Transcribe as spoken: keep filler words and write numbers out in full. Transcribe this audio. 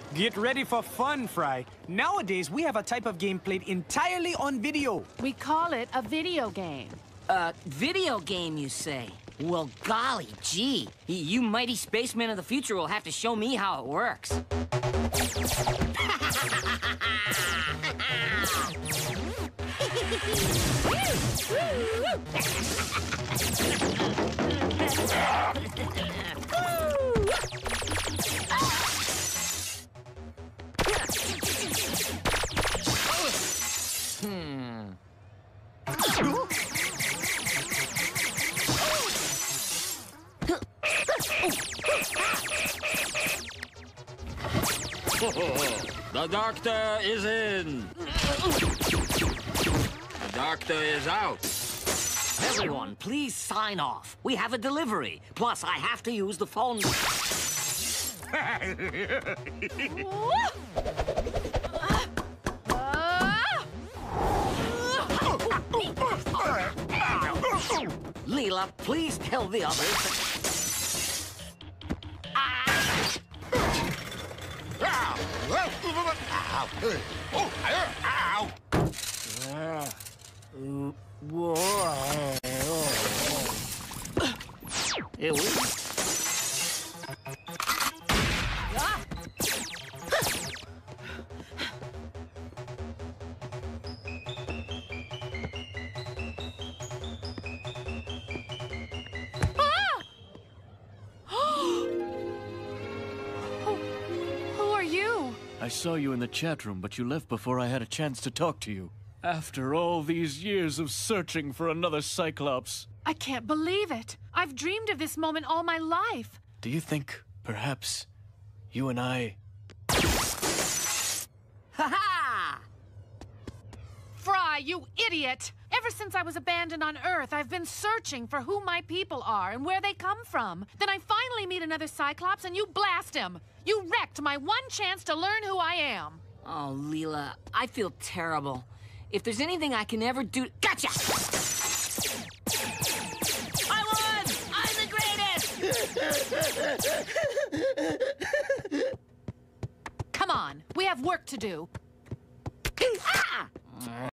Get ready for fun, Fry. Nowadays, we have a type of game played entirely on video. We call it a video game. Uh, video game, you say? Well, golly gee. Y- You mighty spacemen of the future will have to show me how it works. Hmm. The doctor is in. The doctor is out. Everyone, please sign off. We have a delivery. Plus, I have to use the phone. Leela, please tell the others. It was... I saw you in the chat room, but you left before I had a chance to talk to you. After all these years of searching for another Cyclops. I can't believe it. I've dreamed of this moment all my life. Do you think, perhaps, you and I... Ha-ha! Fry, you idiot! Ever since I was abandoned on Earth, I've been searching for who my people are and where they come from. Then I finally meet another Cyclops and you blast him. You wrecked my one chance to learn who I am. Oh, Leela, I feel terrible. If there's anything I can ever do... Gotcha! I won! I'm the greatest! Come on, we have work to do. Ah!